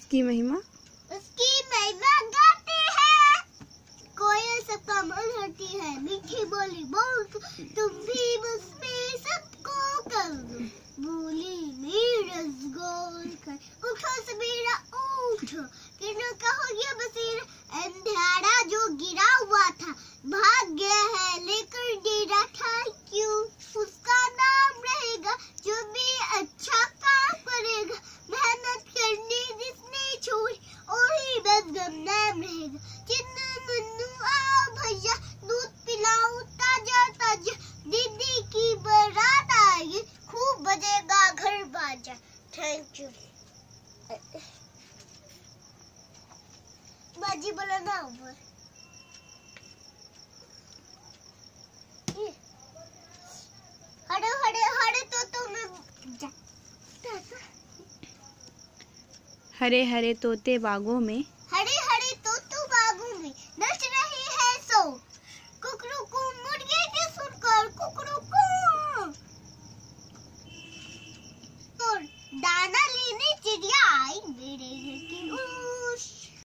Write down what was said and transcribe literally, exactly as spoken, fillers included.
उसकी महिमा उसकी महिमा गाते हैं। कोयल सबका मन हरती है, मीठी बोली बोल तुम भी मुझमें सबको कर दो। बोली मेरा गोल कर उठो सबेरा उठो, किरणों का हो गया बसेरा। अंधेरा जो गिरा हुआ था भाग गया है लेकर डेरा था। क्यों उसका नाम रहेगा जो भी अच्छा काम करेगा। मेहनत करनी जिसने छोड़ी वही बदगम नाम रहेगा। चिन्नू मुन्नू आओ भैया दूध पिलाओ ताजा ताजा। दीदी की बारात आएगी खूब बजेगा घर बाजा। Thank you. बाजी बोला ना ऊपर। हरे हरे हरे तो तुम्हें हरे हरे तोते बागों में